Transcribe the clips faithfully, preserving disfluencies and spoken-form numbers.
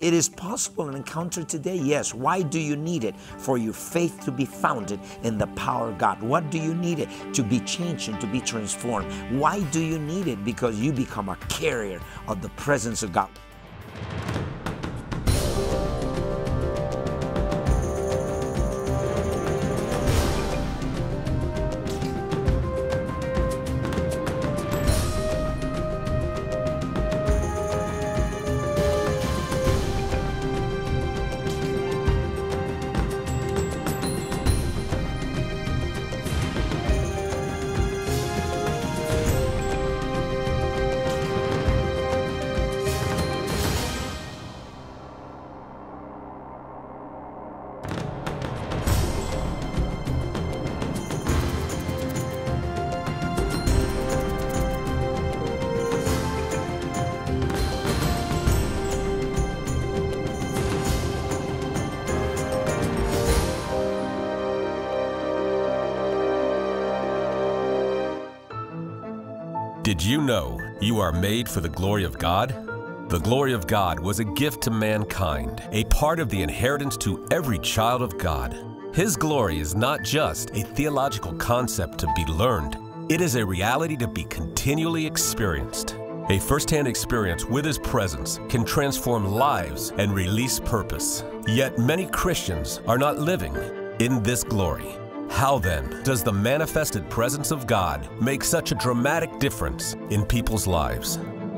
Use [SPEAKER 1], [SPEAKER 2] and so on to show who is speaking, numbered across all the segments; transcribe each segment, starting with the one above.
[SPEAKER 1] It is possible an encounter today, yes. Why do you need it? For your faith to be founded in the power of God. What do you need it? To be changed and to be transformed. Why do you need it? Because you become a carrier of the presence of God.
[SPEAKER 2] Did you know you are made for the glory of God? The glory of God was a gift to mankind, a part of the inheritance to every child of God. His glory is not just a theological concept to be learned. It is a reality to be continually experienced. A first-hand experience with His presence can transform lives and release purpose. Yet many Christians are not living in this glory. How then does the manifested presence of God make such a dramatic difference in people's lives?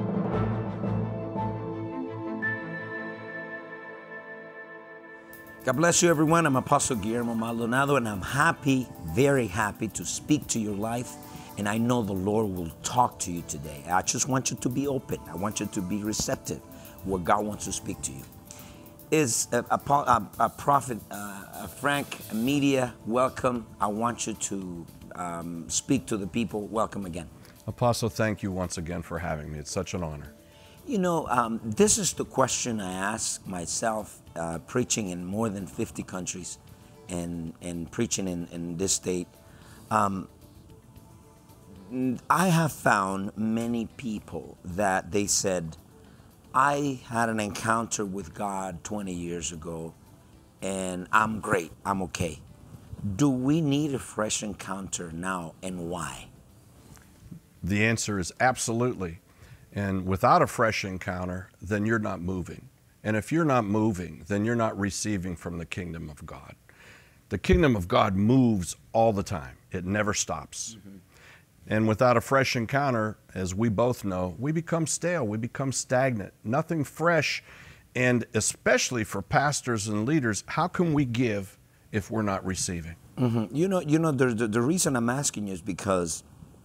[SPEAKER 1] God bless you, everyone. I'm Apostle Guillermo Maldonado, and I'm happy, very happy to speak to your life. And I know the Lord will talk to you today. I just want you to be open. I want you to be receptive what God wants to speak to you. Is a, a, a, a prophet, uh, Frank Media, welcome. I want you to um, speak to the people. Welcome again.
[SPEAKER 3] Apostle, thank you once again for having me. It's such an honor.
[SPEAKER 1] You know, um, this is the question I ask myself, uh, preaching in more than fifty countries and, and preaching in, in this state. Um, I have found many people that they said, I had an encounter with God twenty years ago, and I'm great, I'm okay. Do we need a fresh encounter now, and why?
[SPEAKER 3] The answer is absolutely. And without a fresh encounter, then you're not moving. And if you're not moving, then you're not receiving from the kingdom of God. The kingdom of God moves all the time. It never stops. Mm-hmm. And without a fresh encounter, as we both know, we become stale, we become stagnant, nothing fresh. And especially for pastors and leaders, how can we give if we're not receiving?
[SPEAKER 1] Mm-hmm. You know, you know the, the, the reason I'm asking you is because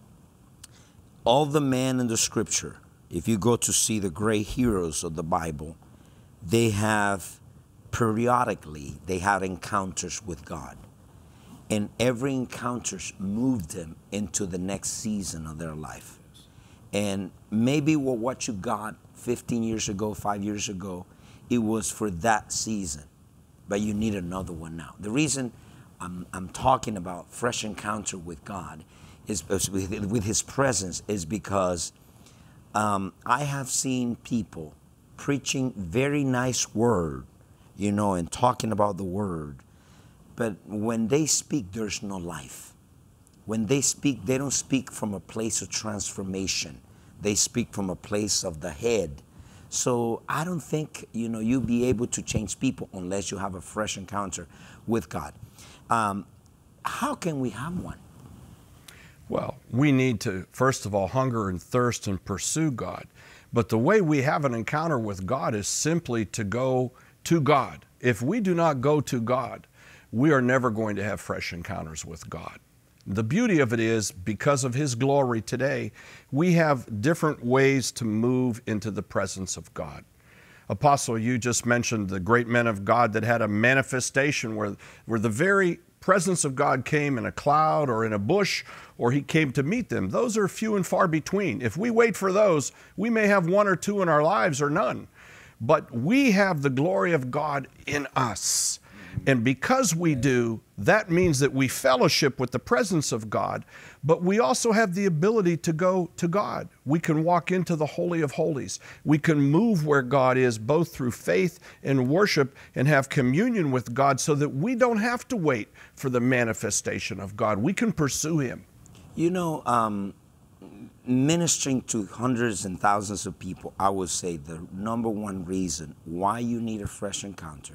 [SPEAKER 1] all the men in the scripture, if you go to see the great heroes of the Bible, they have periodically, they had encounters with God. And every encounter moved them into the next season of their life. And maybe what you got fifteen years ago, five years ago, it was for that season. But you need another one now. The reason I'm, I'm talking about fresh encounter with God, is with, with His presence, is because um, I have seen people preaching very nice word, you know, and talking about the word. But when they speak, there's no life. When they speak, they don't speak from a place of transformation. They speak from a place of the head. So I don't think, you know, you'll be able to change people unless you have a fresh encounter with God. Um, how can we have one?
[SPEAKER 3] Well, we need to, first of all, hunger and thirst and pursue God. But the way we have an encounter with God is simply to go to God. If we do not go to God, we are never going to have fresh encounters with God. The beauty of it is, because of His glory today, we have different ways to move into the presence of God. Apostle, you just mentioned the great men of God that had a manifestation where, where the very presence of God came in a cloud or in a bush, or He came to meet them. Those are few and far between. If we wait for those, we may have one or two in our lives or none. But we have the glory of God in us. And because we do, that means that we fellowship with the presence of God, but we also have the ability to go to God. We can walk into the Holy of Holies. We can move where God is, both through faith and worship, and have communion with God so that we don't have to wait for the manifestation of God. We can pursue Him.
[SPEAKER 1] You know, um, ministering to hundreds and thousands of people, I would say the number one reason why you need a fresh encounter,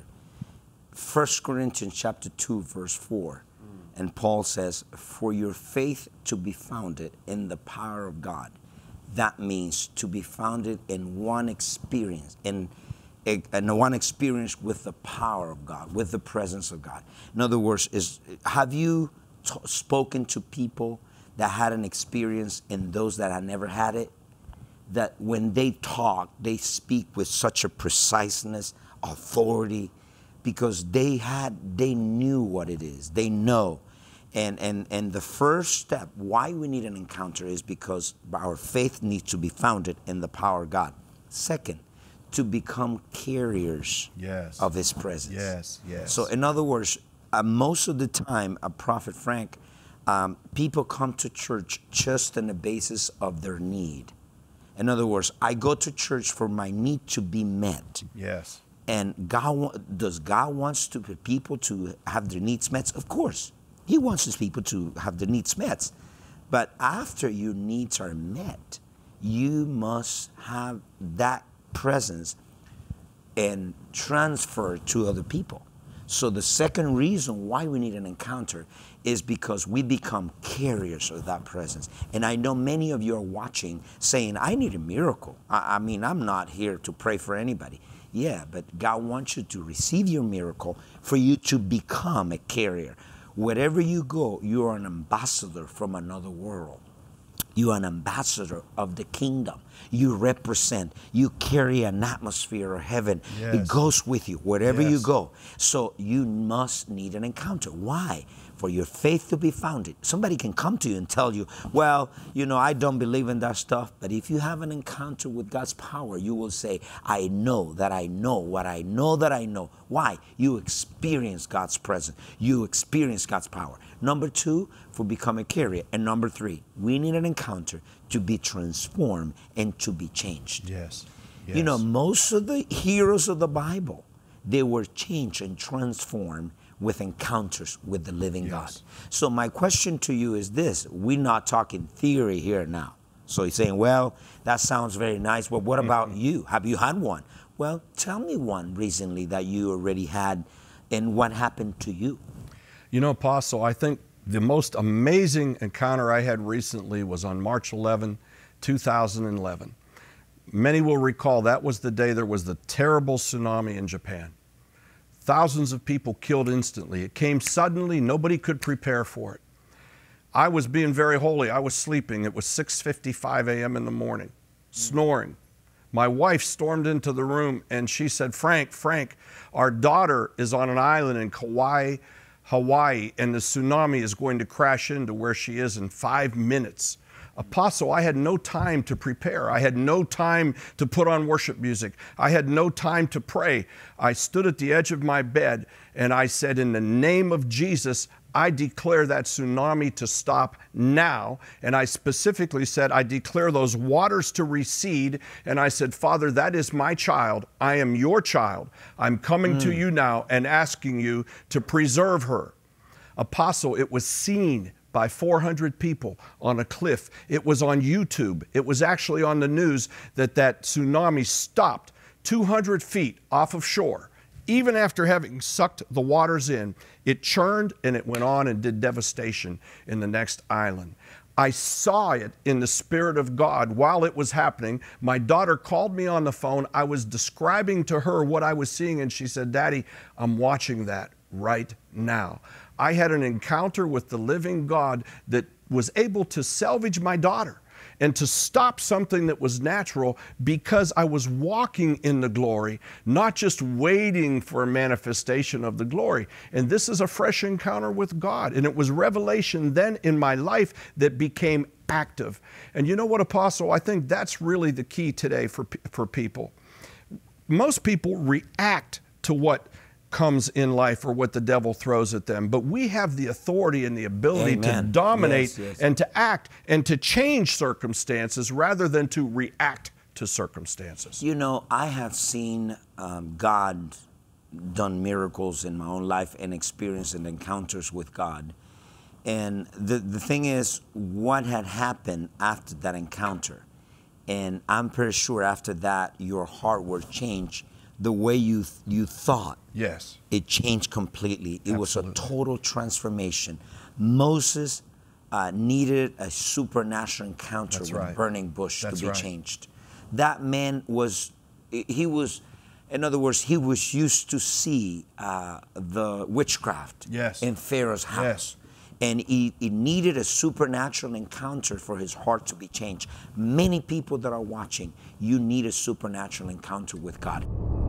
[SPEAKER 1] First Corinthians chapter two, verse four, mm. and Paul says, for your faith to be founded in the power of God. That means to be founded in one experience, in, in one experience with the power of God, with the presence of God. In other words, is have you t- spoken to people that had an experience and those that had never had it? That when they talk, they speak with such a preciseness, authority, because they had, they knew what it is. They know. And, and, and the first step, why we need an encounter, is because our faith needs to be founded in the power of God. Second, to become carriers
[SPEAKER 3] yes.
[SPEAKER 1] of His presence.
[SPEAKER 3] Yes, yes.
[SPEAKER 1] So in other words, uh, most of the time, uh, Prophet Frank, um, people come to church just on the basis of their need. In other words, I go to church for my need to be met.
[SPEAKER 3] Yes.
[SPEAKER 1] And God, does God wants to people to have their needs met? Of course. He wants His people to have their needs met. But after your needs are met, you must have that presence and transfer to other people. So the second reason why we need an encounter is because we become carriers of that presence. And I know many of you are watching saying, I need a miracle. I, I mean, I'm not here to pray for anybody. Yeah, but God wants you to receive your miracle for you to become a carrier. Wherever you go, you are an ambassador from another world. You are an ambassador of the kingdom. You represent, you carry an atmosphere of heaven.
[SPEAKER 3] Yes.
[SPEAKER 1] It goes with you wherever
[SPEAKER 3] yes.
[SPEAKER 1] you go. So you must need an encounter. Why? For your faith to be founded. Somebody can come to you and tell you, well, you know, I don't believe in that stuff. But if you have an encounter with God's power, you will say, I know that I know what I know that I know. Why? You experience God's presence. You experience God's power. Number two, for become a carrier. And number three, we need an encounter to be transformed and to be changed.
[SPEAKER 3] Yes. yes.
[SPEAKER 1] You know, most of the heroes of the Bible, they were changed and transformed with encounters with the living yes. God. So my question to you is this. We're not talking theory here now. So he's saying, well, that sounds very nice, but what about mm-hmm. you? Have you had one? Well, tell me one recently that you already had, and what happened to you?
[SPEAKER 3] You know, Apostle, I think the most amazing encounter I had recently was on March eleventh, two thousand eleven. Many will recall that was the day there was the terrible tsunami in Japan. Thousands of people killed instantly. It came suddenly. Nobody could prepare for it. I was being very holy. I was sleeping. It was six fifty-five a m in the morning, snoring. My wife stormed into the room and she said, Frank, Frank, our daughter is on an island in Kauai, Hawaii, and the tsunami is going to crash into where she is in five minutes. Apostle, I had no time to prepare. I had no time to put on worship music. I had no time to pray. I stood at the edge of my bed and I said, in the name of Jesus, I declare that tsunami to stop now. And I specifically said, I declare those waters to recede. And I said, Father, that is my child. I am your child. I'm coming mm. to you now and asking you to preserve her. Apostle, it was seen by four hundred people on a cliff. It was on YouTube. It was actually on the news that that tsunami stopped two hundred feet off of shore. Even after having sucked the waters in, it churned and it went on and did devastation in the next island. I saw it in the Spirit of God while it was happening. My daughter called me on the phone. I was describing to her what I was seeing, and she said, Daddy, I'm watching that right now. I had an encounter with the living God that was able to salvage my daughter and to stop something that was natural because I was walking in the glory, not just waiting for a manifestation of the glory. And this is a fresh encounter with God. And it was revelation then in my life that became active. And you know what, Apostle? I think that's really the key today for, for people. Most people react to what comes in life or what the devil throws at them, but we have the authority and the ability
[SPEAKER 1] Amen.
[SPEAKER 3] to dominate
[SPEAKER 1] Yes, yes.
[SPEAKER 3] and to act and to change circumstances rather than to react to circumstances.
[SPEAKER 1] You know, I have seen um, God done miracles in my own life and experienced and encounters with God. And the, the thing is, what had happened after that encounter, and I'm pretty sure after that, your heart will change. The way you you thought,
[SPEAKER 3] yes,
[SPEAKER 1] it changed completely. It
[SPEAKER 3] Absolutely.
[SPEAKER 1] was a total transformation. Moses uh, needed a supernatural encounter
[SPEAKER 3] That's
[SPEAKER 1] with
[SPEAKER 3] right.
[SPEAKER 1] a burning bush
[SPEAKER 3] That's
[SPEAKER 1] to be
[SPEAKER 3] right.
[SPEAKER 1] changed. That man was, he was, in other words, he was used to see uh, the witchcraft
[SPEAKER 3] Yes.
[SPEAKER 1] in Pharaoh's house.
[SPEAKER 3] Yes.
[SPEAKER 1] And he, he needed a supernatural encounter for his heart to be changed. Many people that are watching, you need a supernatural encounter with God.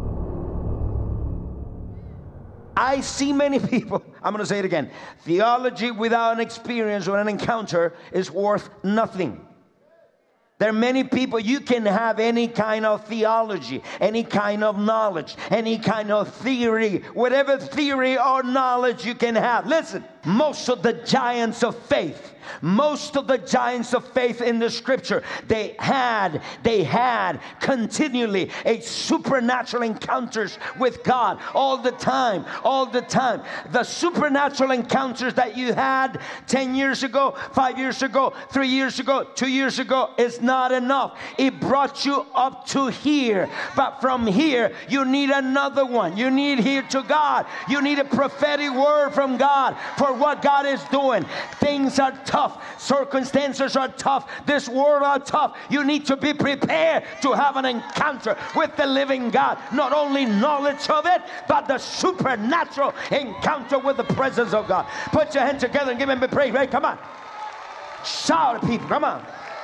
[SPEAKER 1] I see many people, I'm going to say it again. Theology without an experience or an encounter is worth nothing. There are many people, you can have any kind of theology, any kind of knowledge, any kind of theory, whatever theory or knowledge you can have. Listen, most of the giants of faith, most of the giants of faith in the scripture, they had, they had continually a supernatural encounters with God all the time, all the time. The supernatural encounters that you had ten years ago, five years ago, three years ago, two years ago is not enough. It brought you up to here, but from here you need another one. You need here to God. You need a prophetic word from God for what God is doing. Things are tough. Circumstances are tough. This world are tough. You need to be prepared to have an encounter with the living God. Not only knowledge of it, but the supernatural encounter with the presence of God. Put your hands together and give him a praise. Right? Come on. Shout at people. Come on.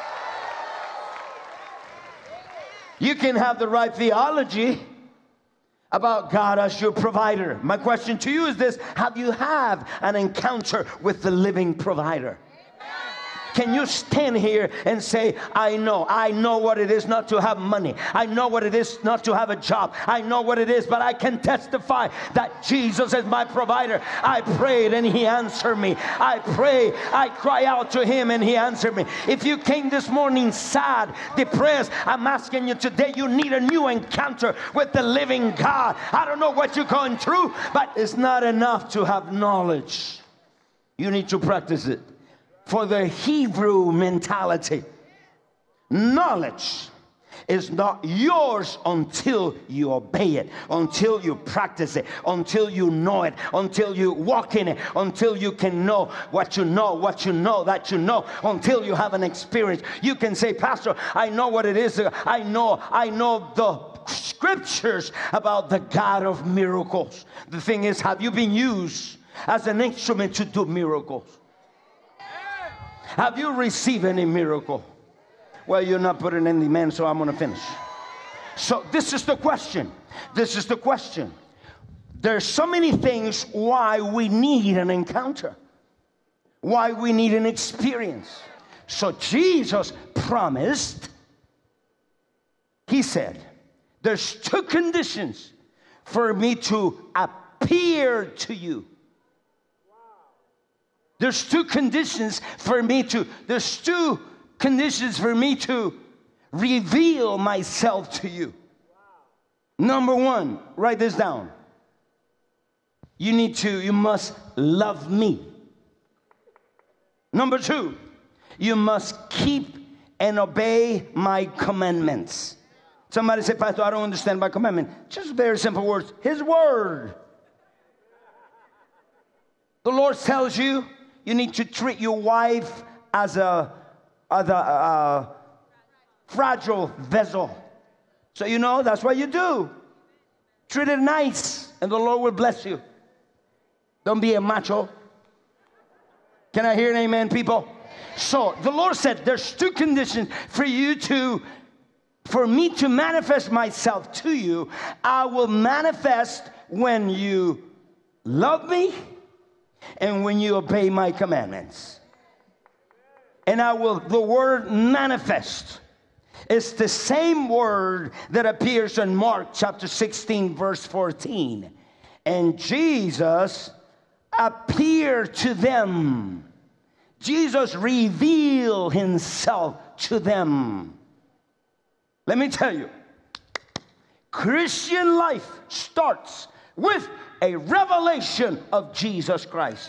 [SPEAKER 1] You can have the right theology about God as your provider. My question to you is this: have you had an encounter with the living provider? Can you stand here and say, I know, I know what it is not to have money. I know what it is not to have a job. I know what it is, but I can testify that Jesus is my provider. I prayed and he answered me. I pray, I cry out to him and he answered me. If you came this morning sad, depressed, I'm asking you today, you need a new encounter with the living God. I don't know what you're going through, but it's not enough to have knowledge. You need to practice it. For the Hebrew mentality, knowledge is not yours until you obey it, until you practice it, until you know it, until you walk in it, until you can know what you know, what you know that you know, until you have an experience. You can say, Pastor, I know what it is. I know, I know the scriptures about the God of miracles. The thing is, have you been used as an instrument to do miracles? Have you received any miracle? Well, you're not putting in the amen, so I'm going to finish. So this is the question. This is the question. There's so many things why we need an encounter, why we need an experience. So Jesus promised, he said, there's two conditions for me to appear to you. There's two conditions for me to, there's two conditions for me to reveal myself to you. Number one, write this down. You need to, you must love me. Number two, you must keep and obey my commandments. Somebody say, Pastor, I don't understand my commandment. Just very simple words. His word. The Lord tells you, you need to treat your wife as a, as a, a fragile vessel. So you know, that's what you do. Treat it nice, and the Lord will bless you. Don't be a macho. Can I hear an amen, people? So the Lord said, there's two conditions for you to, for me to manifest myself to you. I will manifest when you love me, and when you obey my commandments. And I will, the word manifest is the same word that appears in Mark chapter sixteen, verse fourteen.
[SPEAKER 4] And Jesus appeared to them. Jesus revealed himself to them. Let me tell you, Christian life starts with a revelation of Jesus Christ.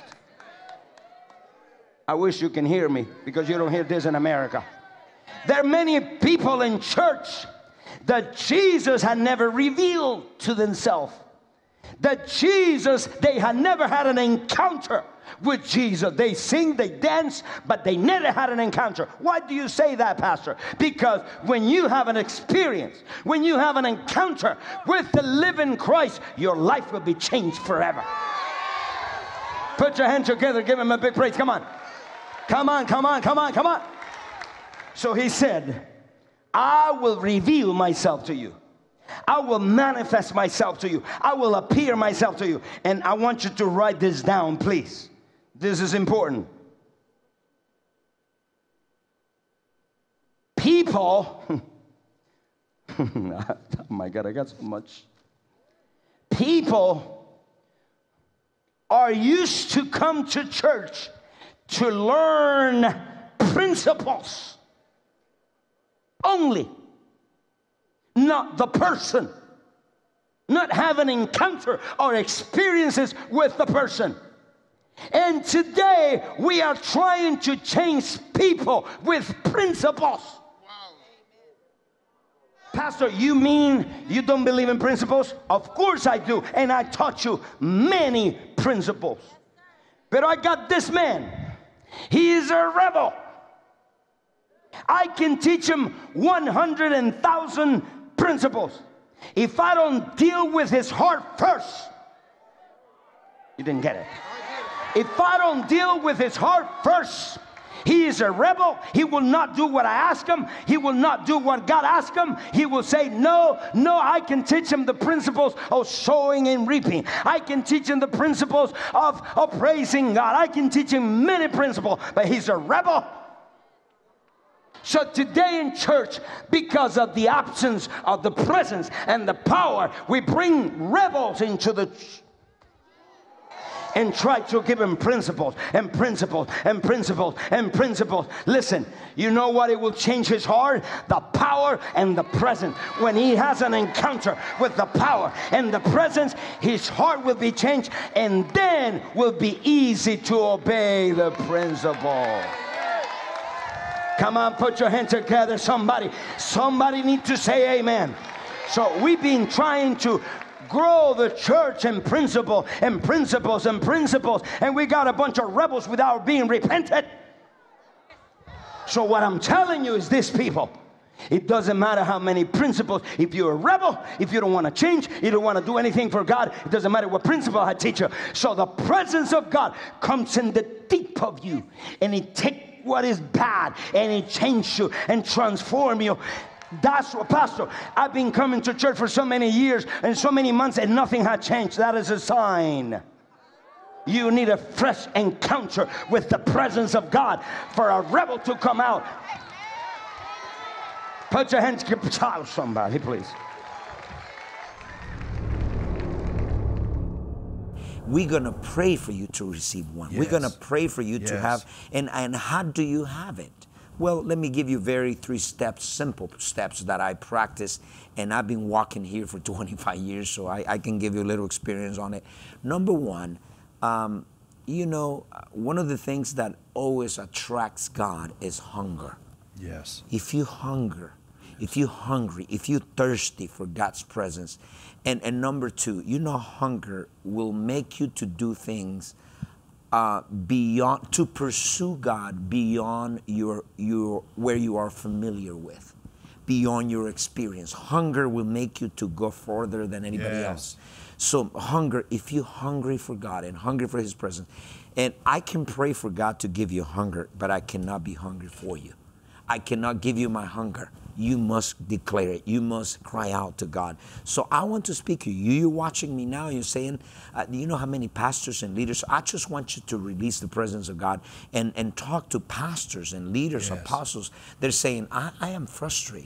[SPEAKER 4] I wish you can hear me, because you don't hear this in America. There are many people in church that Jesus had never revealed to themselves. That Jesus, they had never had an encounter with Jesus. They sing, they dance, but they never had an encounter. Why do you say that, Pastor? Because when you have an experience, when you have an encounter with the living Christ, your life will be changed forever. Put your hands together, give him a big praise. Come on. Come on, come on, come on, come on. So he said, I will reveal myself to you. I will manifest myself to you. I will appear myself to you. And I want you to write this down, please. This is important. People, oh my God, I got so much. People are used to come to church to learn principles only. Not the person. Not have an encounter or experiences with the person. And today we are trying to change people with principles. Wow. Pastor, you mean you don't believe in principles? Of course I do. And I taught you many principles. But I got this man. He is a rebel. I can teach him one hundred thousand principles. If I don't deal with his heart first, you didn't get it. If I don't deal with his heart first, he is a rebel. He will not do what I ask him. He will not do what God asked him. He will say, no, no, I can teach him the principles of sowing and reaping. I can teach him the principles of, of praising God. I can teach him many principles, but he's a rebel. So today in church, because of the absence of the presence and the power, we bring rebels into the church and try to give him principles and principles and principles and principles. Listen, you know what? It will change his heart? The power and the presence. When he has an encounter with the power and the presence, his heart will be changed, and then will be easy to obey the principle. Come on, put your hands together, somebody. Somebody need to say amen. So we've been trying to grow the church in principle and principles and principles, and we got a bunch of rebels without being repented. So what I'm telling you is this, people. It doesn't matter how many principles. If you're a rebel, if you don't want to change, you don't want to do anything for God, it doesn't matter what principle I teach you. So the presence of God comes in the deep of you, and it takes what is bad and it changes you and transform you. That's what, Pastor, I've been coming to church for so many years and so many months and nothing had changed. That is a sign. You need a fresh encounter with the presence of God for a rebel to come out. Put your hands together, somebody, please.
[SPEAKER 1] We're going to pray for you to receive one.
[SPEAKER 3] Yes.
[SPEAKER 1] We're going to pray for you
[SPEAKER 3] yes.
[SPEAKER 1] to have. And, and how do you have it? Well, let me give you very three steps, simple steps that I practice. And I've been walking here for twenty-five years, so I, I can give you a little experience on it. Number one, um, you know, one of the things that always attracts God is hunger.
[SPEAKER 3] Yes.
[SPEAKER 1] If you hunger, if you're hungry, if you're thirsty for God's presence. And, and number two, you know, hunger will make you to do things uh, beyond, to pursue God beyond your, your, where you are familiar with, beyond your experience. Hunger will make you to go further than anybody
[SPEAKER 3] yes.
[SPEAKER 1] else. So hunger, if you're hungry for God and hungry for His presence, and I can pray for God to give you hunger, but I cannot be hungry for you. I cannot give you my hunger. You must declare it. You must cry out to God. So I want to speak to you. You're watching me now. You're saying, uh, do you know how many pastors and leaders? I just want you to release the presence of God and, and talk to pastors and leaders,
[SPEAKER 3] yes.
[SPEAKER 1] apostles. They're saying, I, I am frustrated.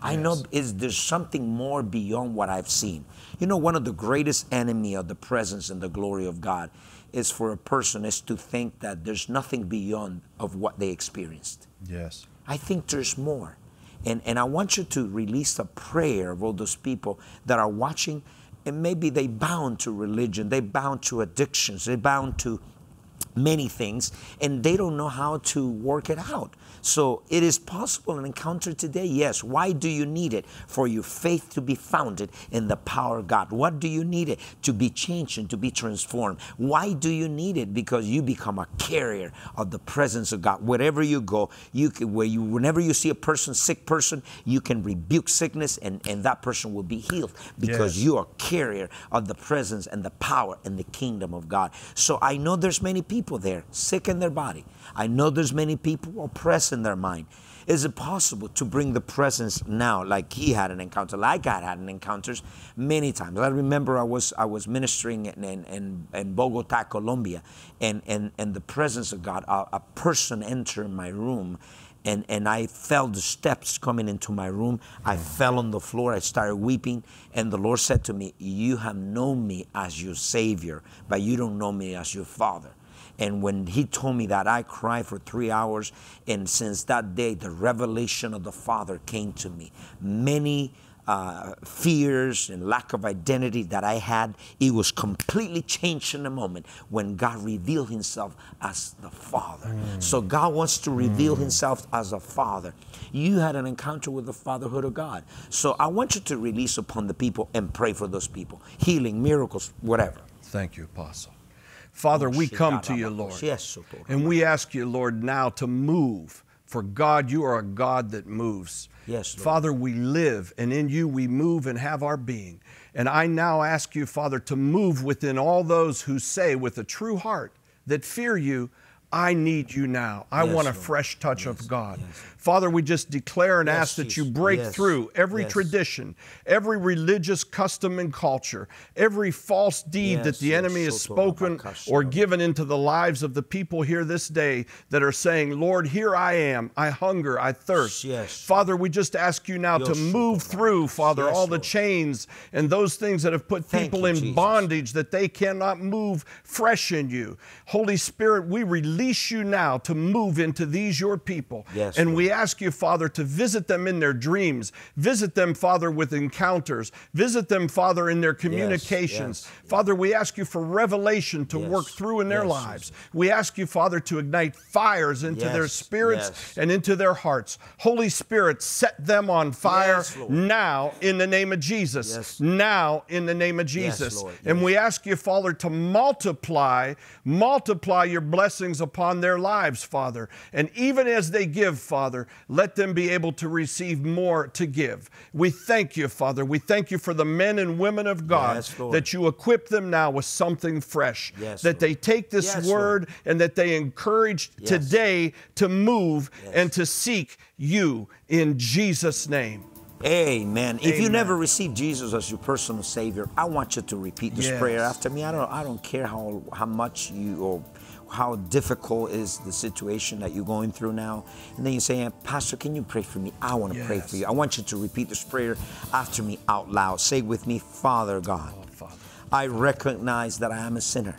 [SPEAKER 1] I know is there's something more beyond what I've seen. You know, one of the greatest enemy of the presence and the glory of God is for a person is to think that there's nothing beyond of what they experienced.
[SPEAKER 3] Yes.
[SPEAKER 1] I think there's more. And, and I want you to release a prayer of all those people that are watching, and maybe they bound to religion, they bound to addictions, they bound to many things, and they don't know how to work it out. So it is possible an encounter today, yes. Why do you need it? For your faith to be founded in the power of God. What do you need it? To be changed and to be transformed. Why do you need it? Because you become a carrier of the presence of God. Wherever you go, you can, where you, whenever you see a person, sick person, you can rebuke sickness, and, and that person will be healed because yes. you are a carrier of the presence and the power and the kingdom of God. So I know there's many people there sick in their body. I know there's many people oppressed in their mind. Is it possible to bring the presence now, like he had an encounter, like I had an encounters many times? I remember I was I was ministering in in, in Bogota, Colombia, and, and, and the presence of God, a, a person entered my room, and, and I felt the steps coming into my room. I fell on the floor, I started weeping, and the Lord said to me, you have known me as your Savior, but you don't know me as your Father. And when he told me that, I cried for three hours. And since that day, the revelation of the Father came to me. Many uh, fears and lack of identity that I had, it was completely changed in a moment when God revealed himself as the Father. Mm. So God wants to reveal mm. himself as a Father. You had an encounter with the fatherhood of God. So I want you to release upon the people and pray for those people. Healing, miracles, whatever.
[SPEAKER 3] Thank you, Apostle. Father, we come to you, Lord, and we ask you, Lord, now to move. For God, you are a God that moves.
[SPEAKER 1] Yes, Lord.
[SPEAKER 3] Father, we live, and in you we move and have our being. And I now ask you, Father, to move within all those who say with a true heart that fear you, I need you now. I
[SPEAKER 1] yes,
[SPEAKER 3] want a
[SPEAKER 1] Lord.
[SPEAKER 3] fresh touch
[SPEAKER 1] yes,
[SPEAKER 3] of God.
[SPEAKER 1] Yes.
[SPEAKER 3] Father, we just declare and
[SPEAKER 1] yes,
[SPEAKER 3] ask that
[SPEAKER 1] Jesus.
[SPEAKER 3] you break
[SPEAKER 1] yes.
[SPEAKER 3] through every
[SPEAKER 1] yes.
[SPEAKER 3] tradition, every religious custom and culture, every false deed
[SPEAKER 1] yes,
[SPEAKER 3] that the enemy has
[SPEAKER 1] so
[SPEAKER 3] spoken or given into the lives of the people here this day that are saying, Lord, here I am. I hunger, I thirst.
[SPEAKER 1] Yes.
[SPEAKER 3] Father, we just ask you now to move through, Father,
[SPEAKER 1] yes,
[SPEAKER 3] all the
[SPEAKER 1] Lord.
[SPEAKER 3] chains and those things that have put
[SPEAKER 1] Thank
[SPEAKER 3] people
[SPEAKER 1] you,
[SPEAKER 3] in
[SPEAKER 1] Jesus.
[SPEAKER 3] bondage that they cannot move fresh in you. Holy Spirit, we release you now to move into these your people.
[SPEAKER 1] Yes,
[SPEAKER 3] and
[SPEAKER 1] Lord.
[SPEAKER 3] we ask you, Father, to visit them in their dreams. Visit them, Father, with encounters. Visit them, Father, in their communications.
[SPEAKER 1] Yes, yes,
[SPEAKER 3] Father, we ask you for revelation to
[SPEAKER 1] yes,
[SPEAKER 3] work through in their
[SPEAKER 1] yes,
[SPEAKER 3] lives.
[SPEAKER 1] yes.
[SPEAKER 3] We ask you, Father, to ignite fires into
[SPEAKER 1] Yes,
[SPEAKER 3] their spirits
[SPEAKER 1] yes.
[SPEAKER 3] and into their hearts. Holy Spirit, set them on fire
[SPEAKER 1] Yes, Lord.
[SPEAKER 3] now in the name of Jesus.
[SPEAKER 1] Yes.
[SPEAKER 3] Now in the name of Jesus.
[SPEAKER 1] Yes, Lord.
[SPEAKER 3] And
[SPEAKER 1] Yes.
[SPEAKER 3] we ask you, Father, to multiply, multiply your blessings upon their lives, Father. And even as they give, Father, let them be able to receive more to give. We thank you, Father. We thank you for the men and women of God,
[SPEAKER 1] Yes, Lord.
[SPEAKER 3] that you equip them now with something fresh,
[SPEAKER 1] Yes,
[SPEAKER 3] that
[SPEAKER 1] Lord.
[SPEAKER 3] they take this
[SPEAKER 1] Yes,
[SPEAKER 3] word
[SPEAKER 1] Lord.
[SPEAKER 3] and that they encourage
[SPEAKER 1] Yes.
[SPEAKER 3] today to move
[SPEAKER 1] Yes.
[SPEAKER 3] and to seek you in Jesus' name.
[SPEAKER 1] Amen. If you
[SPEAKER 3] Amen.
[SPEAKER 1] never received Jesus as your personal Savior, I want you to repeat this
[SPEAKER 3] Yes.
[SPEAKER 1] prayer after me. I don't I don't care how how much you or how difficult is the situation that you're going through now. And then you say, Pastor, can you pray for me? I want to
[SPEAKER 3] Yes.
[SPEAKER 1] pray for you. I want you to repeat this prayer after me out loud. Say with me, Father God,
[SPEAKER 3] Oh, Father.
[SPEAKER 1] I recognize that I am a sinner.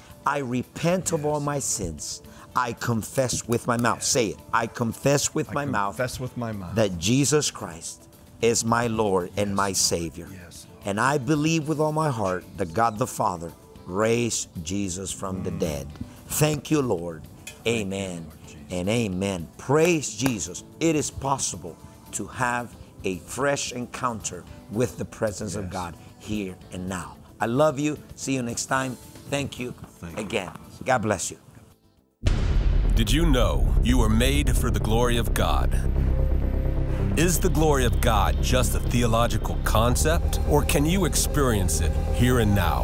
[SPEAKER 1] I repent of all my sins. I confess with my mouth. Say it. I confess with
[SPEAKER 3] I
[SPEAKER 1] my mouth
[SPEAKER 3] confess with my mouth
[SPEAKER 1] that Jesus Christ is my Lord and my Savior.
[SPEAKER 3] Yes, Lord.
[SPEAKER 1] And I believe with all my heart that God the Father raised Jesus from the dead. Thank you, Lord. Amen and amen. Praise Jesus. It is possible to have a fresh encounter with the presence of God here and now. I love you. See you next time. Thank you again. God bless you.
[SPEAKER 2] Did you know you were made for the glory of God? Is the glory of God just a theological concept, or can you experience it here and now?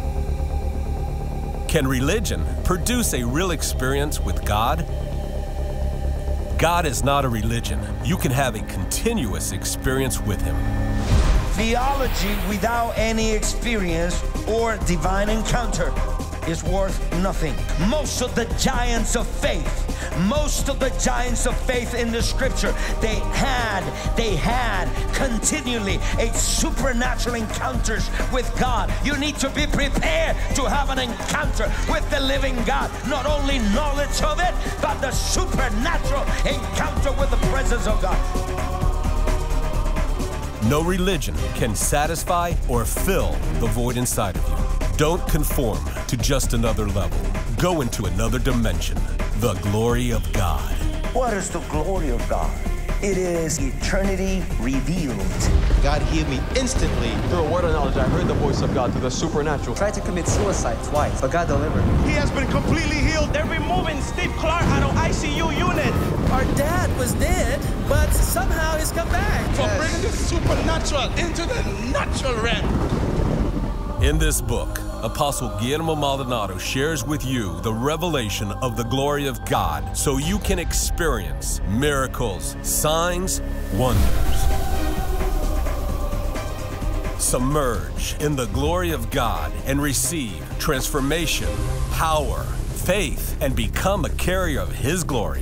[SPEAKER 2] Can religion produce a real experience with God? God is not a religion. You can have a continuous experience with Him.
[SPEAKER 4] Theology without any experience or divine encounter. is worth nothing. Most of the giants of faith, most of the giants of faith in the scripture, they had, they had continually a supernatural encounters with God. You need to be prepared to have an encounter with the living God. Not only knowledge of it, but the supernatural encounter with the presence of God.
[SPEAKER 2] No religion can satisfy or fill the void inside of you. Don't conform to just another level. Go into another dimension, the glory of God.
[SPEAKER 4] What is the glory of God? It is eternity revealed.
[SPEAKER 5] God healed me instantly.
[SPEAKER 6] Through a word of knowledge, I heard the voice of God through the supernatural.
[SPEAKER 7] Tried to commit suicide twice, but God delivered.
[SPEAKER 6] He has been completely healed. They're removing Steve Clark out of I C U unit.
[SPEAKER 7] Our dad was dead, but somehow he's come back.
[SPEAKER 5] For yes. bringing the supernatural into the natural realm.
[SPEAKER 2] In this book, Apostle Guillermo Maldonado shares with you the revelation of the glory of God so you can experience miracles, signs, wonders. Submerge in the glory of God and receive transformation, power, faith, and become a carrier of His glory.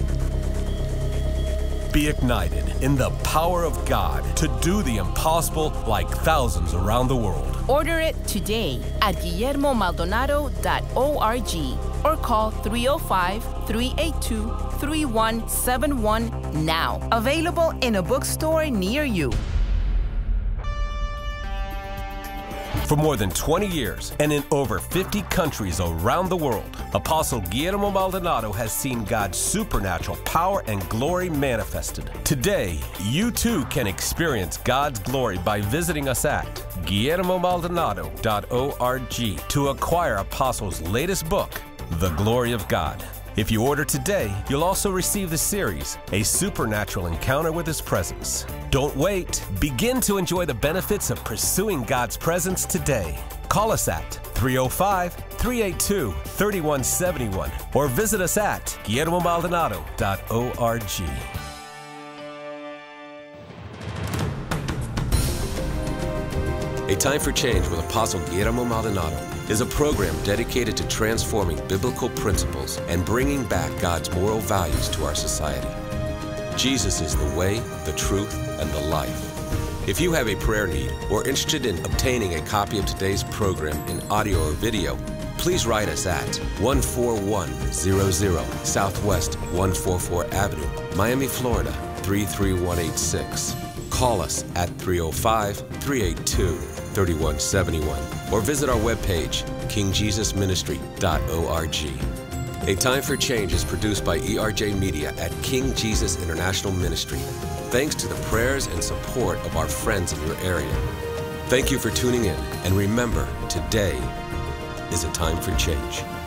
[SPEAKER 2] Be ignited in the power of God to do the impossible like thousands around the world.
[SPEAKER 8] Order it today at guillermo maldonado dot org or call three oh five, three eight two, three one seven one now. Available in a bookstore near you.
[SPEAKER 2] For more than twenty years and in over fifty countries around the world, Apostle Guillermo Maldonado has seen God's supernatural power and glory manifested. Today, you too can experience God's glory by visiting us at guillermo maldonado dot org to acquire Apostle's latest book, The Glory of God. If you order today, you'll also receive the series, A Supernatural Encounter with His Presence. Don't wait. Begin to enjoy the benefits of pursuing God's presence today. Call us at three oh five, three eight two, three one seven one or visit us at guillermo maldonado dot org. A Time for Change with Apostle Guillermo Maldonado is a program dedicated to transforming biblical principles and bringing back God's moral values to our society. Jesus is the way, the truth, and the life. If you have a prayer need or interested in obtaining a copy of today's program in audio or video, please write us at one four one zero zero Southwest one forty-fourth Avenue, Miami, Florida three three one eight six. Call us at three oh five, three eight two, three one seven one or visit our webpage, king jesus ministry dot org. A Time for Change is produced by E R J Media at King Jesus International Ministry, thanks to the prayers and support of our friends in your area. Thank you for tuning in, and remember, today is a time for change.